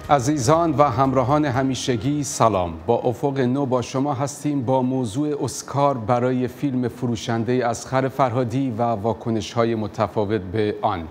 عزیزان و همراهان همیشگی سلام. با افق نو با شما هستیم با موضوع اسکار برای فیلم فروشنده اصغر فرهادی و واکنش‌های متفاوت به آن.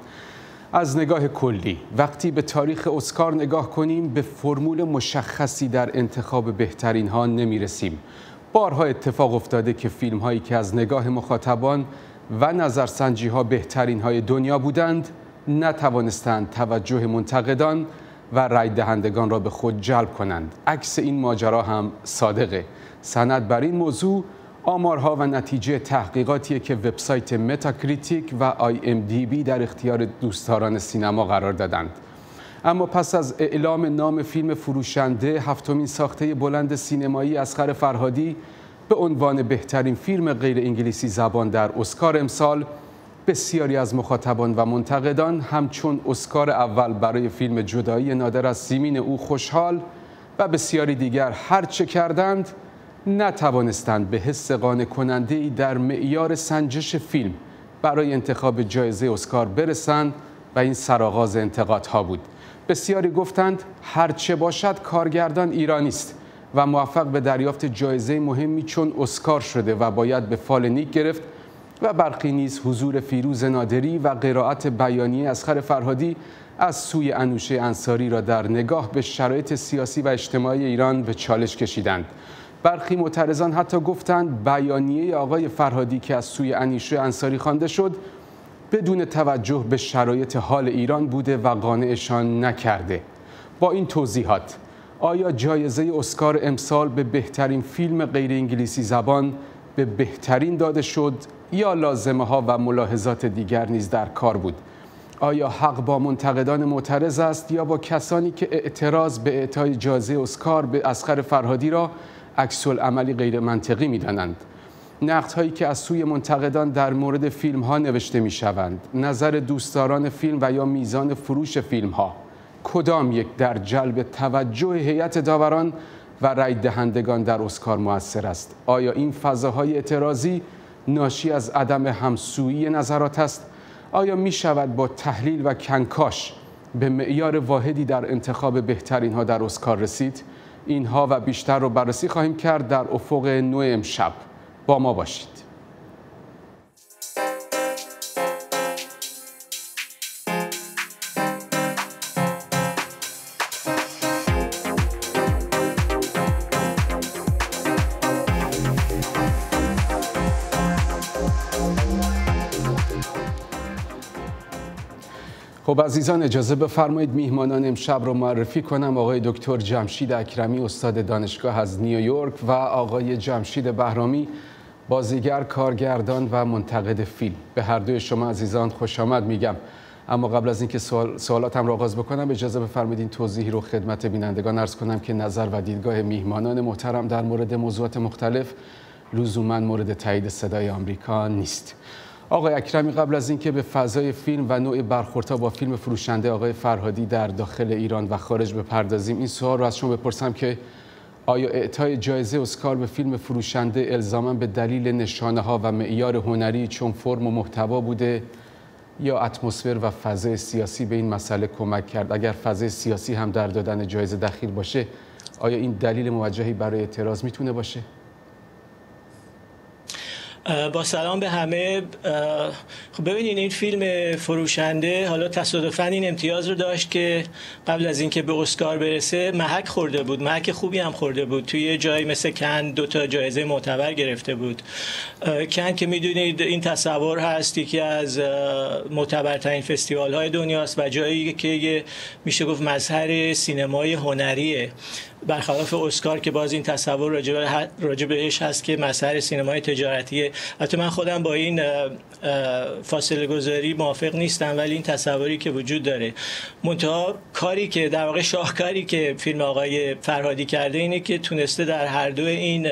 از نگاه کلی وقتی به تاریخ اسکار نگاه کنیم به فرمول مشخصی در انتخاب بهترین ها نمی‌رسیم. بارها اتفاق افتاده که فیلم هایی که از نگاه مخاطبان و نظرسنجی ها بهترین های دنیا بودند نتوانستند توجه منتقدان و رای دهندگان را به خود جلب کنند. عکس این ماجرا هم صادقه. سند بر این موضوع آمارها و نتیجه تحقیقاتیه که وبسایت متاکریتیک و IMDb در اختیار دوستداران سینما قرار دادند. اما پس از اعلام نام فیلم فروشنده هفتمین ساخته بلند سینمایی اصغر فرهادی به عنوان بهترین فیلم غیر انگلیسی زبان در اسکار امسال، بسیاری از مخاطبان و منتقدان همچون اسکار اول برای فیلم جدایی نادر از سیمین او خوشحال و بسیاری دیگر هرچه کردند نتوانستند به حس قانع کننده‌ای در معیار سنجش فیلم برای انتخاب جایزه اسکار برسند و این سرآغاز انتقادها بود. بسیاری گفتند هرچه باشد کارگردان ایرانی است و موفق به دریافت جایزه مهمی چون اسکار شده و باید به فال نیک گرفت و برخی نیز حضور فیروز نادری و قرائت بیانیه اصغر فرهادی از سوی انوشه انصاری را در نگاه به شرایط سیاسی و اجتماعی ایران به چالش کشیدند. برخی معترضان حتی گفتند بیانیه آقای فرهادی که از سوی انوشه انصاری خوانده شد بدون توجه به شرایط حال ایران بوده و قانعشان نکرده. با این توضیحات آیا جایزه اسکار امسال به بهترین فیلم غیر انگلیسی زبان به بهترین داده شد یا لازمه ها و ملاحظات دیگر نیز در کار بود؟ آیا حق با منتقدان معترض است یا با کسانی که اعتراض به اعطای جایزه اسکار به اصغر فرهادی را عکس العملی غیر منطقی می‌دانند؟ نقدهایی که از سوی منتقدان در مورد فیلم‌ها نوشته می‌شوند، نظر دوستداران فیلم و یا میزان فروش فیلم‌ها، کدام یک در جلب توجه هیئت داوران و رای دهندگان در اسکار مؤثر است؟ آیا این فضاهای اعتراضی ناشی از عدم همسویی نظرات است؟ آیا می‌شود با تحلیل و کنکاش به معیار واحدی در انتخاب بهترین ها در اسکار رسید؟ اینها و بیشتر رو بررسی خواهیم کرد در افق نو امشب. با ما باشید. خب عزیزان اجازه بفرمایید میهمانان امشب رو معرفی کنم. آقای دکتر جمشید اکرمی استاد دانشگاه از نیویورک و آقای جمشید بهرامی بازیگر، کارگردان و منتقد فیلم. به هر دوی شما عزیزان خوش آمد میگم. اما قبل از اینکه سوالاتم را آغاز بکنم اجازه بفرمایید این توضیحی رو خدمت بینندگان عرض کنم که نظر و دیدگاه میهمانان محترم در مورد موضوعات مختلف لزوما مورد تایید صدای آمریکا نیست. آقای اکرمی قبل از اینکه به فضای فیلم و نوع برخوردها با فیلم فروشنده آقای فرهادی در داخل ایران و خارج بپردازیم، این سوال رو از شما بپرسم که آیا اعطای جایزه اسکار به فیلم فروشنده الزاما به دلیل نشانه‌ها و معیار هنری چون فرم و محتوا بوده یا اتمسفر و فضای سیاسی به این مسئله کمک کرد؟ اگر فضای سیاسی هم در دادن جایزه دخیل باشه آیا این دلیل موجهی برای اعتراض میتونه باشه؟ با سلام به همه. خب ببینید این فیلم فروشنده حالا تصادفاً این امتیاز رو داشت که قبل از اینکه به اسکار برسه محک خورده بود، محک خوبی هم خورده بود. توی جایی مثل کن 2 تا جایزه معتبر گرفته بود. کن که میدونید این تصور هست یکی از معتبرترین فستیوال های دنیاست و جایی که میشه گفت مظهر سینمای هنریه، برخلاف اسکار که باز این تصور راجع بهش هست که مظهر سینمای تجارتیه. البته من خودم با این فاصله گذاری موافق نیستم، ولی این تصوری که وجود داره. منتها کاری که در واقع شاهکاری که فیلم آقای فرهادی کرده اینه که تونسته در هر دو این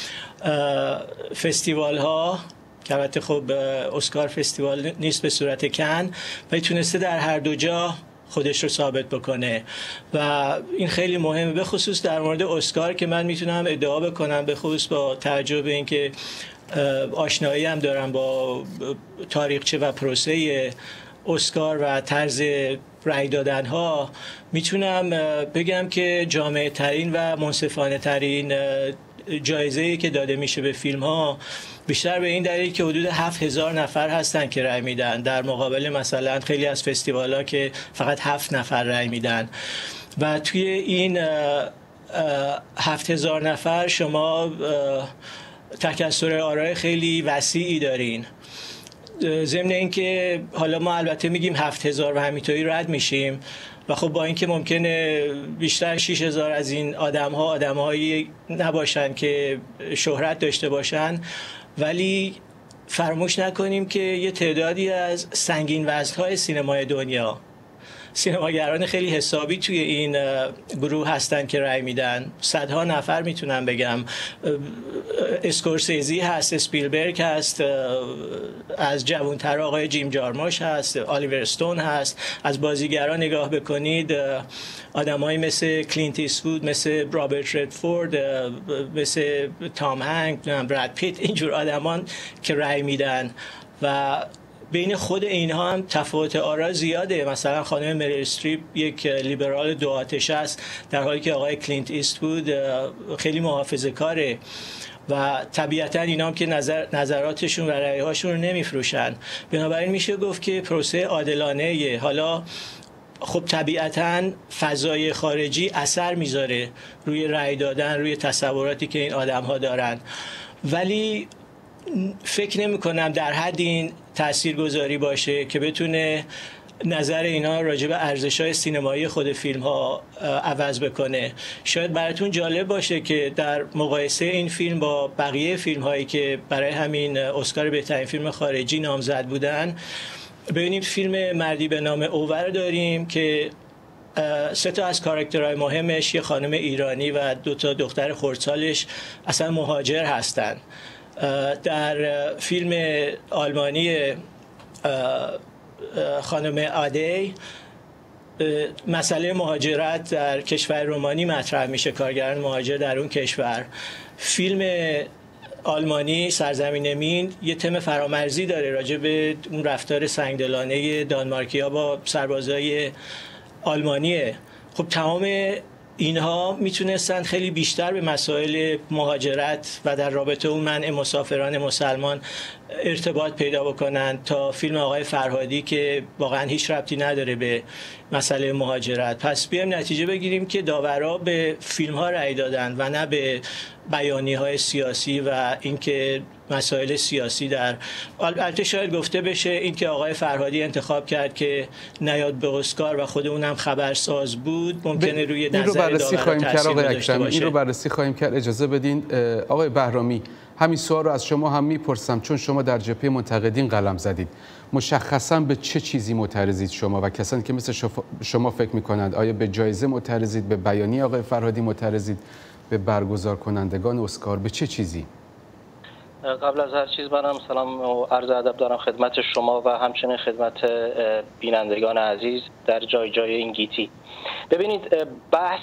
فستیوال ها که البته خب اسکار فستیوال نیست به صورت کن، ولی تونسته در هر دو جا خودش رو ثابت بکنه و این خیلی مهمه، به خصوص در مورد اسکار که من میتونم ادعا بکنم، به خصوص با توجه به اینکه آشنایی هم دارم با تاریخچه و پروسه اسکار و طرز رأی دادن ها میتونم بگم که جامع ترین و منصفانه ترین جایزه‌ای که داده میشه به فیلم ها، بیشتر به این دلیل که حدود 7000 نفر هستن که رأی میدن، در مقابل مثلا خیلی از فستیوال ها که فقط 7 نفر رأی میدن. و توی این 7000 نفر شما تکثر آرای خیلی وسیعی دارین. ضمن اینکه حالا ما البته میگیم 7000 و همینطوری رد میشیم و خب با اینکه ممکنه بیشتر 6000 از این آدم‌هایی نباشن که شهرت داشته باشن، ولی فراموش نکنیم که یه تعدادی از سنگین وزن‌های سینمای دنیا، سینماگران خیلی حسابی توی این گروه هستن که رأی میدن. صدها نفر میتونم بگم. اسکورسیزی هست، اسپیلبرگ هست، از جوانتر آقای جیم جارموش هست، آلیور استون هست. از بازیگران نگاه بکنید، آدمایی مثل کلینت ایستوود، مثل رابرت ردفورد، مثل تام هنگ، براد پیت، اینجور آدمان که رأی میدن. و بین خود اینها هم تفاوت آرا زیاده. مثلا خانم مریل استریپ یک لیبرال دو آتش است، در حالی که آقای کلینت ایستوود خیلی محافظه‌کاره و طبیعتا اینا هم که نظراتشون و رأی‌هاشون رو نمیفروشن. بنابراین میشه گفت که پروسه عادلانه. حالا خب طبیعتا فضای خارجی اثر میذاره روی رأی دادن، روی تصوراتی که این آدم‌ها دارن، ولی فکر نمی کنم در حد این تاثیرگذاری باشه که بتونه نظر اینا راجع به ارزش‌های سینمایی خود فیلم ها عوض بکنه. شاید براتون جالب باشه که در مقایسه این فیلم با بقیه فیلم هایی که برای همین اسکار بهترین فیلم خارجی نامزد بودن، ببینید فیلم مردی به نام اوور داریم که 3 تا از کاراکترهای مهمش، یه خانم ایرانی و 2 تا دختر خردسالش اصلا مهاجر هستن. در فیلم آلمانی خانم آدی مسئله مهاجرت در کشور رومانی مطرح میشه، کارگران مهاجر در اون کشور. فیلم آلمانی سرزمین مین یه تم فرامرزی داره راجع به اون رفتار سنگدلانه دانمارکی‌ها با سربازای آلمانیه. خب تمام اینها میتونستن خیلی بیشتر به مسائل مهاجرت و در رابطه اون منع مسافران مسلمان ارتباط پیدا بکنن تا فیلم آقای فرهادی که واقعا هیچ ربطی نداره به مسئله مهاجرت. پس بیایم نتیجه بگیریم که داورا به فیلم ها رأی دادن و نه به بیانی های سیاسی و اینکه مسائل سیاسی در البته شاید گفته بشه اینکه آقای فرهادی انتخاب کرد که نیاد به اسکار و خود اونم خبرساز بود ممکنه روی نظر داورا تاثیر گذاشته باشه. این رو بررسی خواهیم کرد. اجازه بدین آقای بهرامی همین سوال رو از شما هم میپرسم، چون شما در جبهه منتقدین قلم زدید. مشخصا به چه چیزی معترضید شما و کسانی که مثل شما فکر میکنند؟ آیا به جایزه معترضید، به بیانیه آقای فرهادی معترضید، به برگزار کنندگان اسکار، به چه چیزی؟ قبل از هر چیز منم سلام و عرض ادب دارم خدمت شما و همچنین خدمت بینندگان عزیز در جای جای این گیتی. ببینید بحث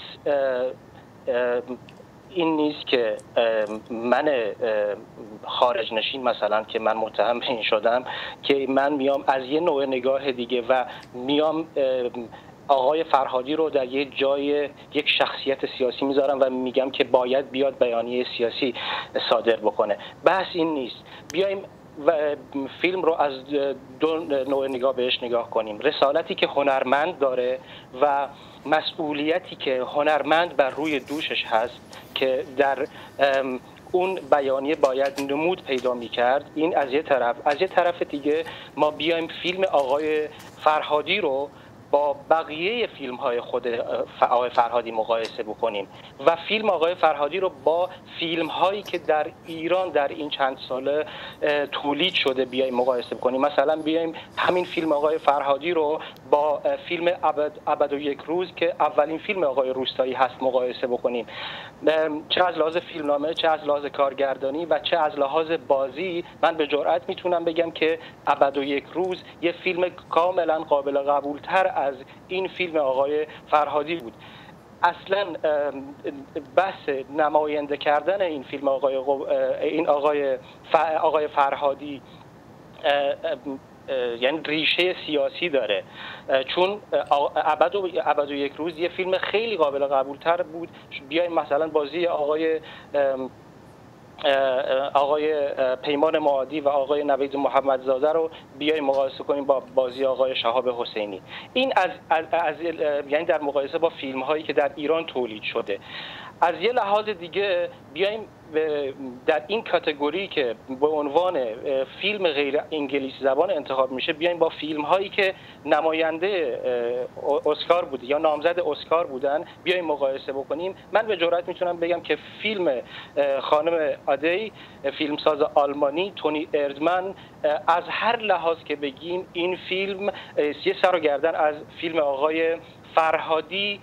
این نیست که من خارج نشین مثلا که من متهم به این شدم که من میام از یه نوع نگاه دیگه و میام آقای فرهادی رو در یه جای یک شخصیت سیاسی میذارم و میگم که باید بیاد بیانیه سیاسی صادر بکنه. بحث این نیست. بیایم و فیلم رو از 2 نوع نگاه بهش نگاه کنیم. رسالتی که هنرمند داره و مسئولیتی که هنرمند بر روی دوشش هست که در اون بیانیه باید نمود پیدا می‌کرد. این از یه طرف. از یه طرف دیگه ما بیایم فیلم آقای فرهادی رو با بقیه فیلم های خود آقای فرهادی مقایسه بکنیم و فیلم آقای فرهادی رو با فیلم هایی که در ایران در این چند ساله تولید شده بیایم مقایسه بکنیم. مثلا بیایم همین فیلم آقای فرهادی رو با فیلم ابد و یک روز که اولین فیلم آقای روستایی هست مقایسه بکنیم. چه از لحاظ فیلمنامه، چه از لحاظ کارگردانی و چه از لحاظ بازی من به جرئت میتونم بگم که ابد و یک روز یه فیلم کاملا قابل قبول تر از این فیلم آقای فرهادی بود. اصلا بحث نماینده کردن این فیلم آقای فرهادی یعنی ریشه سیاسی داره، چون ابد و یک روز یه فیلم خیلی قابل قبول تر بود. بیاین مثلا بازی آقای پیمان معادی و آقای نوید محمدزاده رو بیایم مقایسه کنیم با بازی آقای شهاب حسینی. این یعنی در مقایسه با فیلم هایی که در ایران تولید شده. از یه لحاظ دیگه بیایم در این کاتگوری که به عنوان فیلم غیر انگلیسی زبان انتخاب میشه، بیایم با فیلم هایی که نماینده اسکار بوده یا نامزد اسکار بودن بیایم مقایسه بکنیم. من به جرئت میتونم بگم که فیلم خانم آدی، فیلمساز آلمانی تونی اردمن، از هر لحاظ که بگیم این فیلم یه سر و گردن از فیلم آقای فرهادی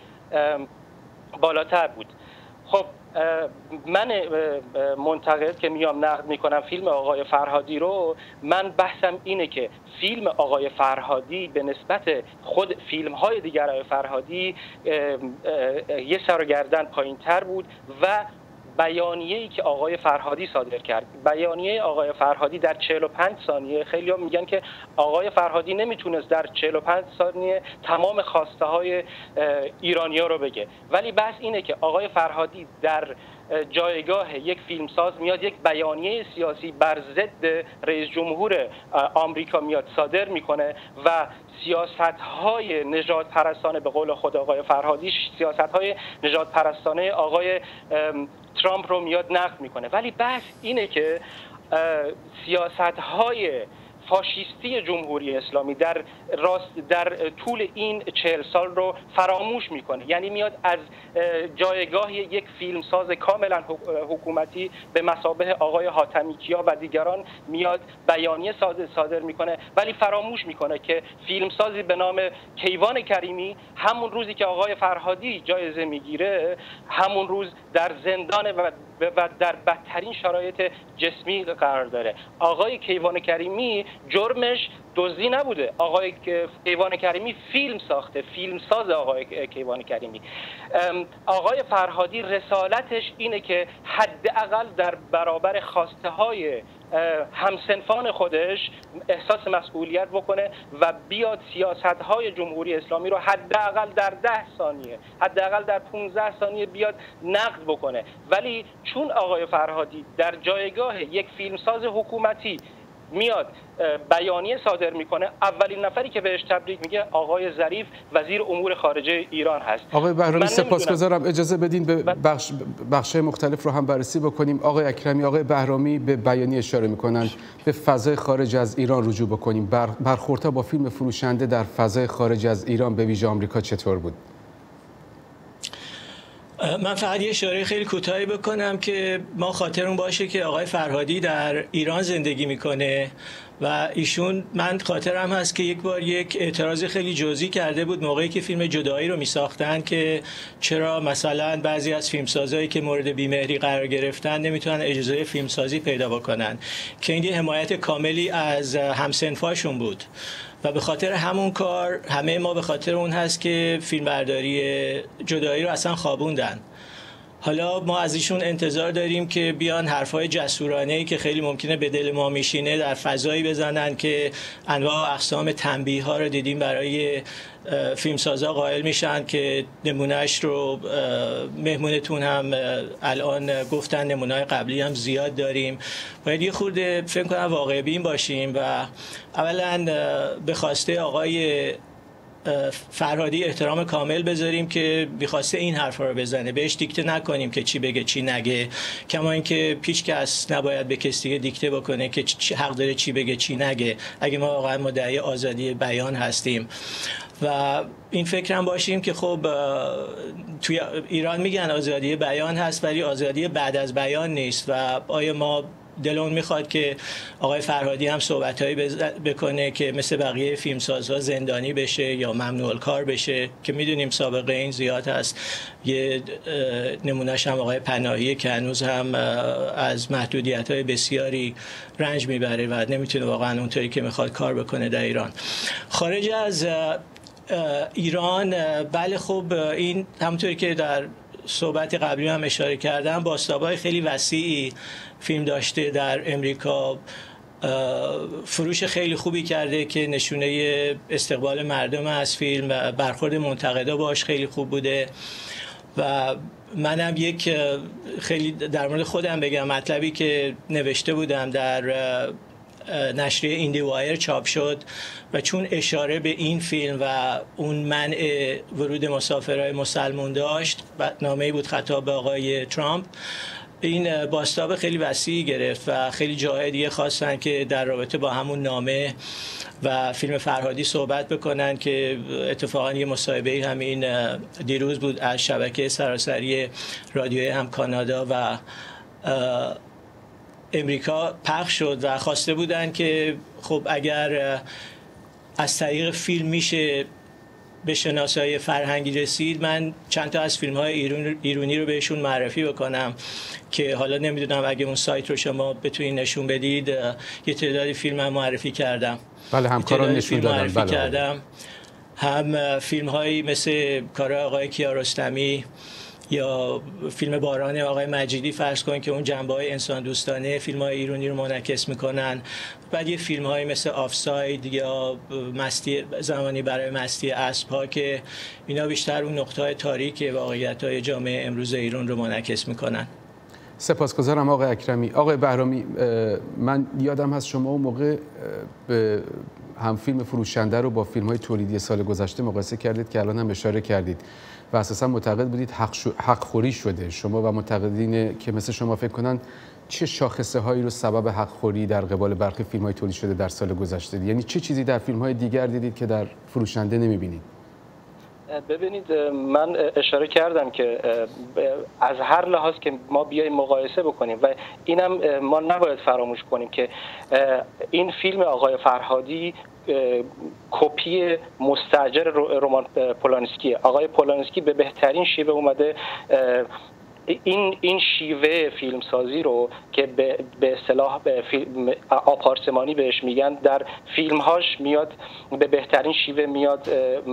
بالاتر بود. خب من منتقد که میام نقد میکنم فیلم آقای فرهادی رو، من بحثم اینه که فیلم آقای فرهادی به نسبت خود فیلم های دیگر آقای فرهادی یه سر و گردن پایین تر بود و بیانیه‌ای که آقای فرهادی صادر کرد، بیانیه آقای فرهادی در 45 ثانیه، خیلی‌ها میگن که آقای فرهادی نمیتونست در 45 ثانیه تمام خواسته های ایرانی‌ها رو بگه، ولی بحث اینه که آقای فرهادی در جایگاه یک فیلمساز میاد یک بیانیه سیاسی بر ضد رئیس جمهور آمریکا میاد صادر میکنه و سیاست‌های نژاد پرستانه، به قول خود آقای فرهادی، سیاست‌های نژاد پرستانه آقای ترامپ رو میاد نقد میکنه. ولی بحث اینه که سیاست‌های فاشیستی جمهوری اسلامی در طول این 40 سال رو فراموش میکنه. یعنی میاد از جایگاه یک فیلمساز کاملا حکومتی به مثابه آقای حاتمیکیا و دیگران میاد بیانیه صادر میکنه، ولی فراموش میکنه که فیلمسازی به نام کیوان کریمی همون روزی که آقای فرهادی جایزه میگیره، همون روز در زندان و در بدترین شرایط جسمی قرار داره. آقای کیوان کریمی جرمش دزدی نبوده. آقای کیوان کریمی فیلم ساخته، فیلمساز آقای کیوان کریمی. آقای فرهادی رسالتش اینه که حداقل در برابر خواسته های همسنفان خودش احساس مسئولیت بکنه و بیاد سیاست‌های جمهوری اسلامی رو حداقل در 10 ثانیه، حداقل در 15 ثانیه بیاد نقد بکنه. ولی چون آقای فرهادی در جایگاه یک فیلمساز حکومتی میاد بیانیه صادر میکنه، اولین نفری که بهش تبریک میگه آقای ظریف وزیر امور خارجه ایران هست. آقای بهرامی سپاسگزارم. اجازه بدین به بخش‌های مختلف رو هم بررسی بکنیم. آقای اکرمی، آقای بهرامی به بیانیه اشاره میکنن، به فضای خارج از ایران رجوع بکنیم. برخوردها با فیلم فروشنده در فضای خارج از ایران به ویژه آمریکا چطور بود؟ من فقط یه اشاره خیلی کوتاهی بکنم که ما خاطرمون باشه که آقای فرهادی در ایران زندگی میکنه و ایشون، من خاطرم هست که یک بار یک اعتراض خیلی جزئی کرده بود موقعی که فیلم جدایی رو میساختن که چرا مثلا بعضی از فیلمسازایی که مورد بیمهری قرار گرفتن نمیتونن اجازه فیلمسازی پیدا بکنن، که این حمایت کاملی از همسنفاشون بود و به خاطر همون کار همه ما به خاطر اون هست که فیلمبرداری جدایی رو اصلا خوابوندن. حالا ما از ایشون انتظار داریم که بیان حرفای جسورانه‌ای که خیلی ممکنه به دل ما میشینه در فضایی بزنن که انواع و اقسام تنبیه‌ها رو دیدیم برای فیلمسازا قائل میشن که نمونهش رو مهمونتون هم الان گفتن، نمونه‌های قبلی هم زیاد داریم. باید یه خورده فکر کنم واقع بین باشیم و اولا به خواسته آقای فرهادی احترام کامل بذاریم که می‌خواسته این حرفا رو بزنه، بهش دیکته نکنیم که چی بگه چی نگه، کما اینکه هیچ کس نباید به کسی دیگه دیکته بکنه که حق داره چی بگه چی نگه اگه ما واقعا مدعی آزادی بیان هستیم. و این فکر هم باشیم که خب توی ایران میگن آزادی بیان هست ولی آزادی بعد از بیان نیست و آیا ما دلون میخواد که آقای فرهادی هم صحبتایی بکنه که مثل بقیه فیلمسازها زندانی بشه یا ممنوع الکار بشه، که میدونیم سابقه این زیاد هست. یه نمونهش هم آقای پناهی که هنوز هم از محدودیت‌های بسیاری رنج میبره و نمیتونه واقعا اونطوری که میخواد کار بکنه در ایران. خارج از ایران، بله خب این همونطوری که در صحبت قبلی هم اشاره کردم، بازتاب‌های خیلی وسیعی فیلم داشته در امریکا. فروش خیلی خوبی کرده که نشونه استقبال مردم از فیلم و برخورد منتقدا باش خیلی خوب بوده. و منم یک خیلی در مورد خودم بگم، مطلبی که نوشته بودم در نشریه ایندی وایر چاپ شد و چون اشاره به این فیلم و اون منع ورود مسافرهای مسلمان داشت، نامه‌ای بود خطاب به آقای ترامپ، این بازتاب خیلی وسیعی گرفت و خیلی جاهای دیگه خواستن که در رابطه با همون نامه و فیلم فرهادی صحبت بکنن که اتفاقا یه مصاحبه همین دیروز بود از شبکه سراسری رادیوی هم کانادا و امریکا پخش شد و خواسته بودن که خب اگر از طریق فیلم میشه به شناسایی فرهنگی رسید، من چند تا از فیلم‌های ایرانی رو بهشون معرفی بکنم که حالا نمیدونم اگه اون سایت رو شما بتونید نشون بدید. یه تعدادی فیلم هم معرفی کردم. بله، همکاران نشون دادن. بله کردم. هم فیلم‌هایی مثل کارهای آقای کیارستمی یا فیلم باران آقای مجیدی فرض کنید که اون جنبه‌های انسان دوستانه فیلم‌های ایرانی رو منعکس می‌کنن. بعد یه فیلم‌های مثل آفساید یا مستی زمانی برای مستی اسب‌ها که اینا بیشتر اون نقطه‌های تاریک واقعیت‌های جامعه امروز ایران رو منعکس می‌کنن. سپاسگزارم آقای اکرمی. آقای بهرامی، من یادم هست شما اون موقع به هم فیلم فروشنده رو با فیلم‌های تولیدی سال گذشته مقایسه کردید که الان هم اشاره کردید و اساسا معتقد بودید حق خوری شده. شما و معتقدین که مثل شما فکر کنن چه شاخصه هایی رو سبب حق خوری در قبال برخی فیلم‌های تولید شده در سال گذشته دید؟ یعنی چه چیزی در فیلم‌های دیگر دیدید که در فروشنده نمی‌بینید؟ ببینید، من اشاره کردم که از هر لحاظ که ما بیایم مقایسه بکنیم و اینم ما نباید فراموش کنیم که این فیلم آقای فرهادی کپی مستاجر رمان پولانسکی. آقای پولانسکی به بهترین شیوه اومده این شیوه فیلمسازی رو که به اصطلاح آپارتمانی بهش میگن، در فیلمهاش میاد به بهترین شیوه میاد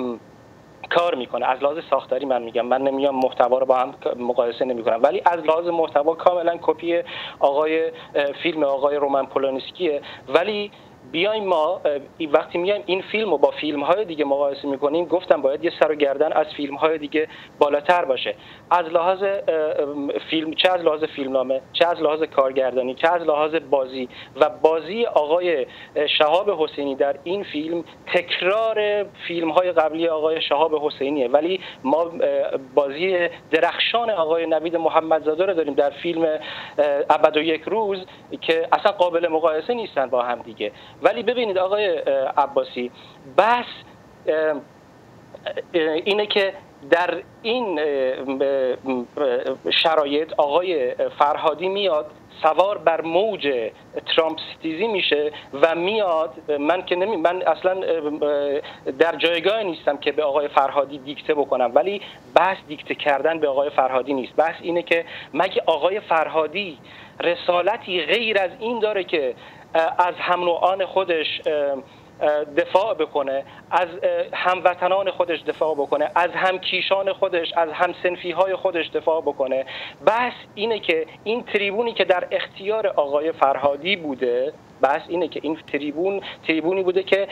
کار میکنه. از لحاظ ساختاری من میگم، من نمیام محتوا رو با هم مقایسه نمیکنم، ولی از لحاظ محتوا کاملا کپی فیلم آقای رومن پولانسکیه. ولی بیایم ما وقتی میایم این فیلم رو با فیلم‌های دیگه مقایسه میکنیم، گفتم باید یه سر و گردن از فیلم‌های دیگه بالاتر باشه، از لحاظ فیلم، چه از لحاظ فیلمنامه، چه از لحاظ کارگردانی، چه از لحاظ بازی. و بازی آقای شهاب حسینی در این فیلم تکرار فیلم‌های قبلی آقای شهاب حسینیه، ولی ما بازی درخشان آقای نوید محمدزاده رو داریم در فیلم ابد و یک روز که اصلا قابل مقایسه نیستن با هم دیگه. ولی ببینید آقای عباسی، بس اینه که در این شرایط آقای فرهادی میاد سوار بر موج ترامپ ستیزی میشه و میاد. من اصلا در جایگاه نیستم که به آقای فرهادی دیکته بکنم، ولی بحث دیکته کردن به آقای فرهادی نیست. بحث اینه که مگه آقای فرهادی رسالتی غیر از این داره که از هم نوعان خودش دفاع بکنه، از هموطنان خودش دفاع بکنه، از همکیشان خودش، از همسنفی‌های خودش دفاع بکنه؟ بحث اینه که این تریبونی که در اختیار آقای فرهادی بوده، بحث اینه که این تریبونی بوده که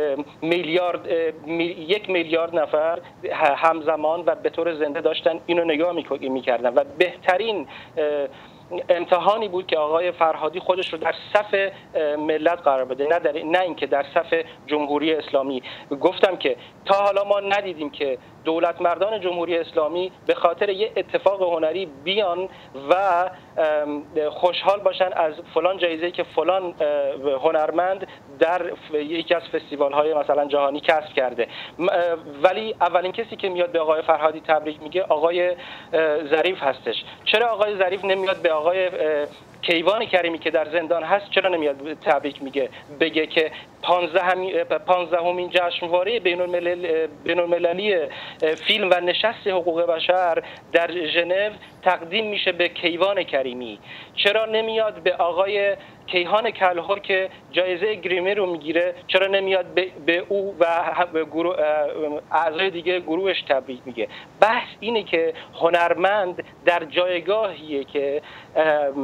1 میلیارد نفر همزمان و به طور زنده داشتن اینو نگاه میکردن و بهترین امتحانی بود که آقای فرهادی خودش رو در صف ملت قرار بده، نه اینکه در صف جمهوری اسلامی. گفتم که تا حالا ما ندیدیم که دولت مردان جمهوری اسلامی به خاطر یه اتفاق هنری بیان و خوشحال باشن از فلان جایزه که فلان هنرمند در یکی از فستیوال‌های مثلا جهانی کسب کرده. ولی اولین کسی که میاد به آقای فرهادی تبریک میگه آقای ظریف هستش. چرا آقای ظریف نمیاد به آقای کیوان کریمی که در زندان هست، چرا نمیاد تبریک بگه که 15مین جشنواره بین‌المللی فیلم و نشست حقوق بشر در ژنو تقدیم میشه به کیوان کریمی؟ چرا نمیاد به آقای کیهان کلهر که جایزه گریمی رو میگیره، چرا نمیاد به او و اعضای دیگه گروهش تبریک میگه؟ بحث اینه که هنرمند در جایگاهیه که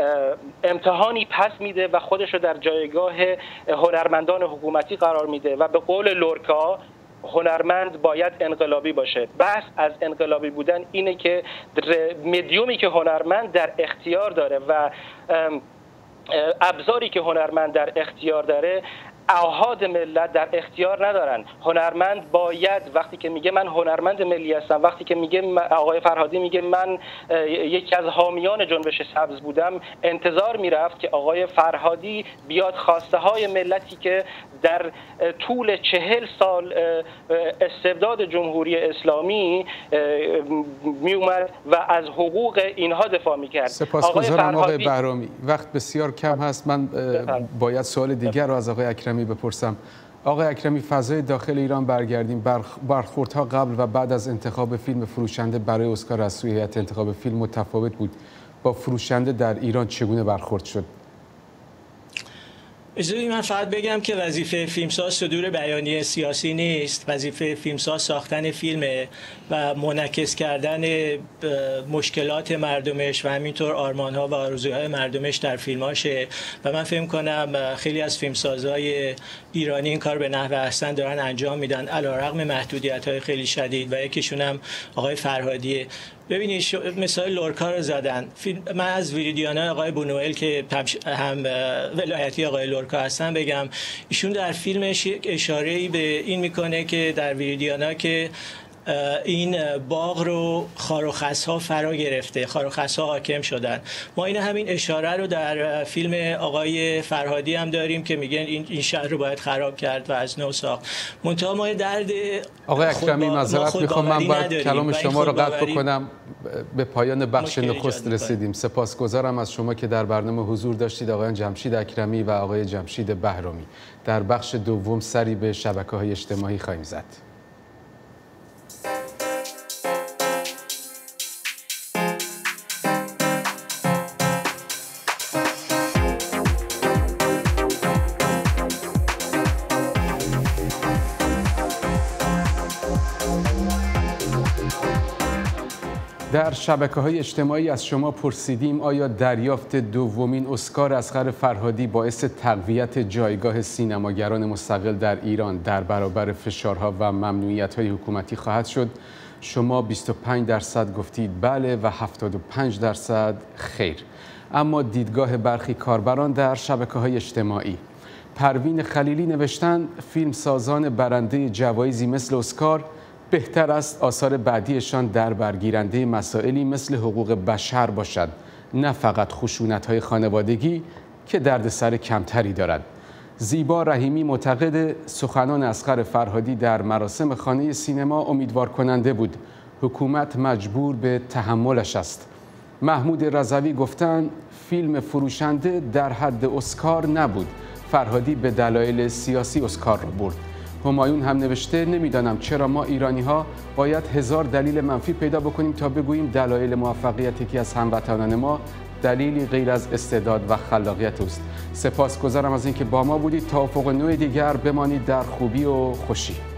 امتحانی پس میده و خودش رو در جایگاه هنرمندان حکومتی قرار میده و به قول لورکا هنرمند باید انقلابی باشه. بحث از انقلابی بودن اینه که مدیومی که هنرمند در اختیار داره و ابزاری که هنرمند در اختیار داره اعهاد ملت در اختیار ندارن. هنرمند باید وقتی که میگه من هنرمند ملی هستم، وقتی که میگه آقای فرهادی میگه من یکی از حامیان جنبش سبز بودم، انتظار میرفت که آقای فرهادی بیاد خواسته های ملتی که در طول 40 سال استبداد جمهوری اسلامی میومد و از حقوق اینها دفاع میکرد. سپاسگزارم آقای بهرامی. وقت بسیار کم هست، من باید سوال دیگر رو از آقای اکرمی بپرسم. آقای اکرمی، فضای داخل ایران برگردیم. برخوردها قبل و بعد از انتخاب فیلم فروشنده برای اسکار از سوی هیئت انتخاب فیلم متفاوت بود. با فروشنده در ایران چگونه برخورد شد؟ اجازه من فقط بگم که وظیفه فیلمساز صدور بیانیه سیاسی نیست. وظیفه فیلمساز ساختن فیلمه و منعکس کردن مشکلات مردمش و همینطور آرمان‌ها و آرزوهای مردمش در فیلماشه و من فکر کنم خیلی از فیلمسازهای ایرانی این کار به نحو احسن دارن انجام میدن علیرغم محدودیت‌های خیلی شدید و یکیشون هم آقای فرهادیه. ببینید مثال لورکا رو زدن. من از ویریدیانا آقای بونوئل که هم ولایتی آقای لورکا هستن بگم، ایشون در فیلمش اشاره‌ای به این میکنه که در ویریدیانا که این باغ رو خار و خس‌ها فرا گرفته، خار و خس‌ها حاکم شدن. ما این همین اشاره رو در فیلم آقای فرهادی هم داریم که میگن این شهر رو باید خراب کرد و از نو ساخت. منتها ما درد آقای اکرمی معذرت میخوام، من باید کلام شما رو قطع بکنم. به پایان بخش نخست رسیدیم. سپاسگزارم از شما که در برنامه حضور داشتید، آقایان جمشید اکرمی و آقای جمشید بهرامی. در بخش دوم سری به شبکه‌های اجتماعی خواهیم زد. در شبکه‌های اجتماعی از شما پرسیدیم آیا دریافت دومین اسکار اصغر فرهادی باعث تقویت جایگاه سینماگران مستقل در ایران در برابر فشارها و ممنوعیت‌های حکومتی خواهد شد؟ شما 25% گفتید بله و 75% خیر. اما دیدگاه برخی کاربران در شبکه‌های اجتماعی. پروین خلیلی نوشتن فیلمسازان برنده جوایزی مثل اسکار بهتر است آثار بعدیشان در برگیرنده مسائلی مثل حقوق بشر باشد، نه فقط خشونت‌های خانوادگی که دردسر کمتری دارد. زیبا رحیمی معتقد سخنان اصغر فرهادی در مراسم خانه سینما امیدوار کننده بود. حکومت مجبور به تحملش است. محمود رضوی گفتند فیلم فروشنده در حد اسکار نبود. فرهادی به دلایل سیاسی اسکار را برد. همایون هم نوشته نمیدانم چرا ما ایرانی‌ها باید 1000 دلیل منفی پیدا بکنیم تا بگوییم دلایل موفقیت یکی از هموطنان ما دلیلی غیر از استعداد و خلاقیت است. سپاسگزارم از اینکه با ما بودید. تا افق نوع دیگر بمانید در خوبی و خوشی.